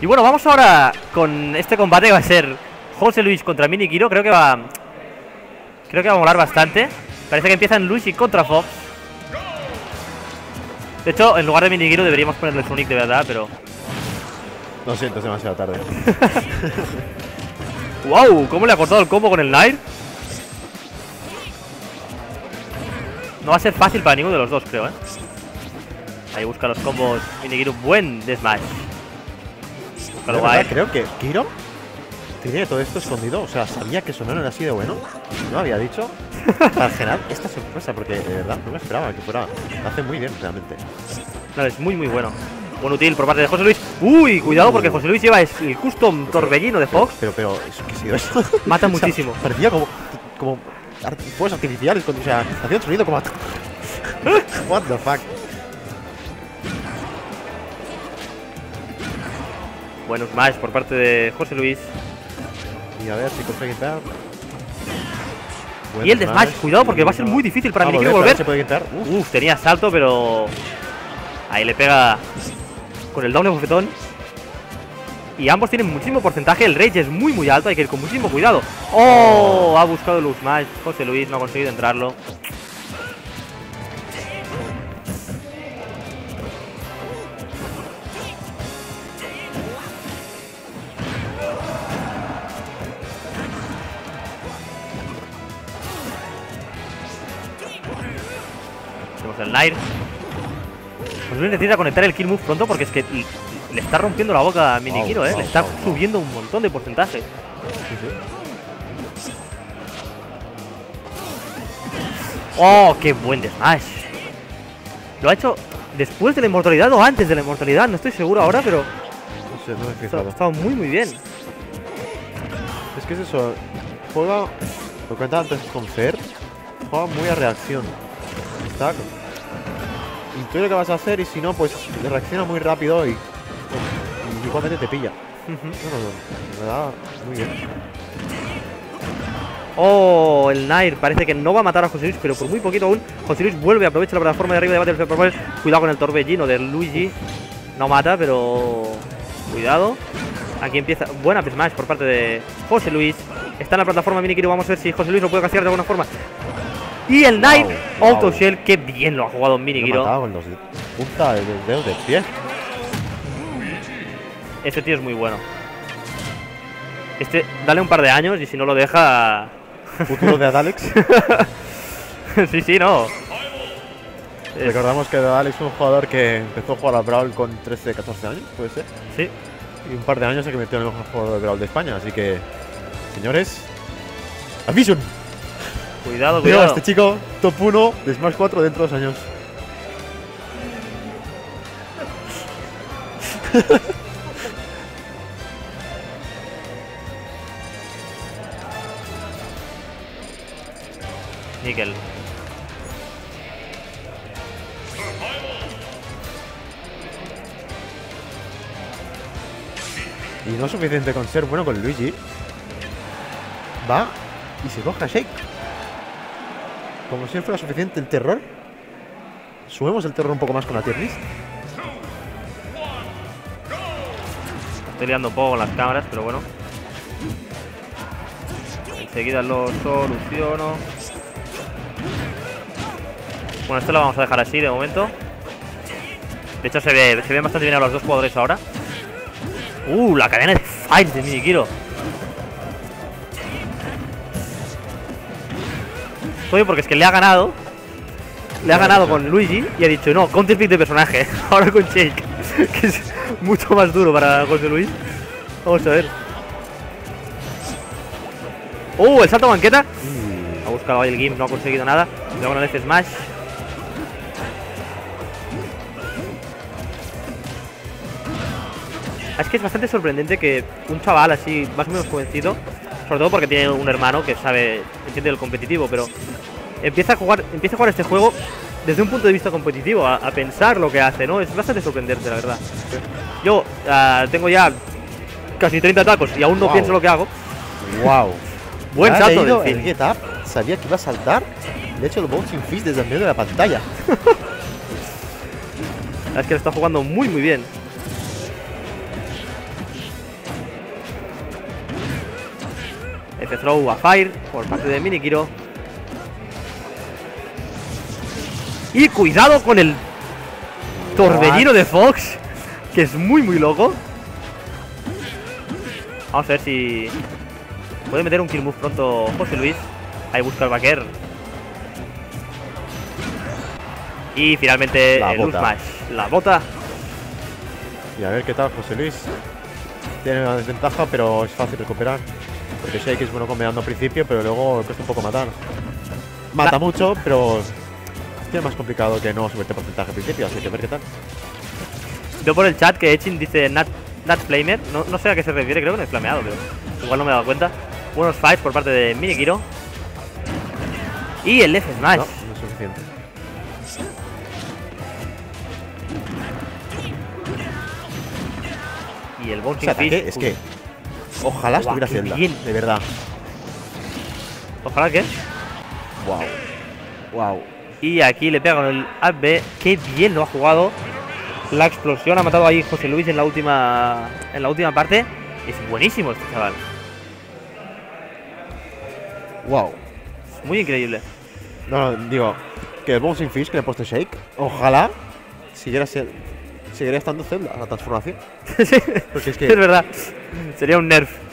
Y bueno, vamos ahora con este combate que va a ser José Luis contra Mini Kiro. Creo que va a molar bastante. Parece que empiezan Luigi contra Fox. De hecho, en lugar de Mini Kiro deberíamos ponerle Sonic de verdad, pero... Lo siento, es demasiado tarde. ¡Wow! ¿Cómo le ha cortado el combo con el Nair? No va a ser fácil para ninguno de los dos, creo, ¿eh? Ahí busca los combos Mini Kiro. Buen de Smash. Creo que Kiro tiene todo esto escondido. O sea, sabía que Sonoro era así de bueno. No había dicho. Para generar esta sorpresa, porque de verdad no me esperaba que fuera. Lo hace muy bien, realmente. No, es muy bueno. Buen útil por parte de José Luis. Uy, cuidado porque José Luis lleva el custom torbellino de Fox. Pero, ¿eso qué ha sido eso? Mata muchísimo. O sea, parecía como fuegos artificiales, o sea, hacía un sonido como... What the fuck. Bueno, smash por parte de José Luis. Y a ver si consigue quitar. Y el de smash, cuidado porque va a ser muy difícil para Mini Kiro volver. Se puede quitar. Uf, tenía salto, pero... Ahí le pega con el doble bofetón. Y ambos tienen muchísimo porcentaje. El rage es muy alto, hay que ir con muchísimo cuidado. ¡Oh! Ha buscado el smash José Luis, no ha conseguido entrarlo. Tenemos el Nair. Pues necesita conectar el kill move pronto porque es que le está rompiendo la boca a Mini Kiro, le está subiendo un montón de porcentaje. Sí. ¡Oh, qué buen de Smash! Lo ha hecho después de la inmortalidad o antes de la inmortalidad, no estoy seguro ahora, pero... No sé, no me he fijado. Ha estado muy bien. Es que es eso, juega, lo que comentaba antes con Fer, juega muy a reacción. Está... Intuye lo que vas a hacer y si no, pues reacciona muy rápido y igualmente te pilla. Me da muy bien. Oh, el Nair parece que no va a matar a José Luis, pero por muy poquito aún. José Luis vuelve, aprovecha la plataforma de arriba de Battlefield Performance. Cuidado con el torbellino de Luigi. No mata, pero... Cuidado. Aquí empieza... Buena smash por parte de José Luis. Está en la plataforma Mini Kiro. Vamos a ver si José Luis lo puede castigar de alguna forma. Y el Nair Auto Shell, qué bien lo ha jugado Mini Kiro. Con los punta de los dedos del pie. Este tío es muy bueno. Este, dale un par de años y si no lo deja... ¿Futuro de Adalex? Sí, no. Recordamos que Adalex es un jugador que empezó a jugar a Brawl con 13, 14 años, ¿puede ser? Sí. Y un par de años se convirtió en el mejor jugador de Brawl de España, así que... Señores... ¡Ambition! Cuidado. Veo a este chico top 1 de Smash 4 dentro de 2 años. Nickel. Y no es suficiente con ser bueno con Luigi. Va y se coge a Shake. Como si fuera suficiente el terror. Subimos el terror un poco más con la tier list. Estoy liando un poco con las cámaras, pero bueno. Enseguida lo soluciono. Bueno, esto lo vamos a dejar así de momento. De hecho se ven bastante bien a los dos jugadores ahora. La cadena de fights de Mini Kiro. Oye, porque es que le ha ganado. Le ha ganado con Luigi y ha dicho, no, counterpick de personaje. Ahora con Shake, que es mucho más duro para José Luis. Vamos a ver. El salto banqueta. Ha buscado ahí el Gimp, no ha conseguido nada. Luego una vez Smash. Es que es bastante sorprendente que un chaval así, más o menos jovencito, sobre todo porque tiene un hermano que entiende el competitivo, pero empieza a jugar este juego desde un punto de vista competitivo, a pensar lo que hace, ¿no? Es bastante sorprendente, la verdad. Yo tengo ya casi 30 tacos y aún no pienso lo que hago. ¡Wow! Buen salto del el get up, sabía que iba a saltar. De hecho, el bouncing fist desde el medio de la pantalla. Es que lo está jugando muy bien. F-Throw a Fire por parte de Minikiro. Y cuidado con el torbellino de Fox, que es muy loco. Vamos a ver si puede meter un kill move pronto José Luis. Ahí busca el backer. Y finalmente La el bota. Smash, la bota. Y a ver qué tal, José Luis. Tiene una desventaja, pero es fácil recuperar. Porque Shake es bueno combinando al principio, pero luego cuesta un poco matar. Mata mucho, pero tiene más complicado que no subirte porcentaje al principio, así que a ver qué tal. Veo por el chat que Echin dice Nat Flamer. No sé a qué se refiere, creo que no es flameado, pero igual no me he dado cuenta. Buenos fights por parte de Minikiro. Y el F Smash. No, no es suficiente. Y el O Bouncing sea, Fish. es que ojalá Guau, estuviera qué Zelda, bien. de verdad. Ojalá que. Wow. Wow. Y aquí le pega con el AB. Qué bien lo ha jugado. La explosión ha matado ahí José Luis en la última parte. Es buenísimo este chaval. Wow. Es muy increíble. No, digo que el Bouncing Fish que le he puesto Shake, ojalá siguiera estando Zelda la transformación. Sí, Porque es que es verdad. Sería un nerf.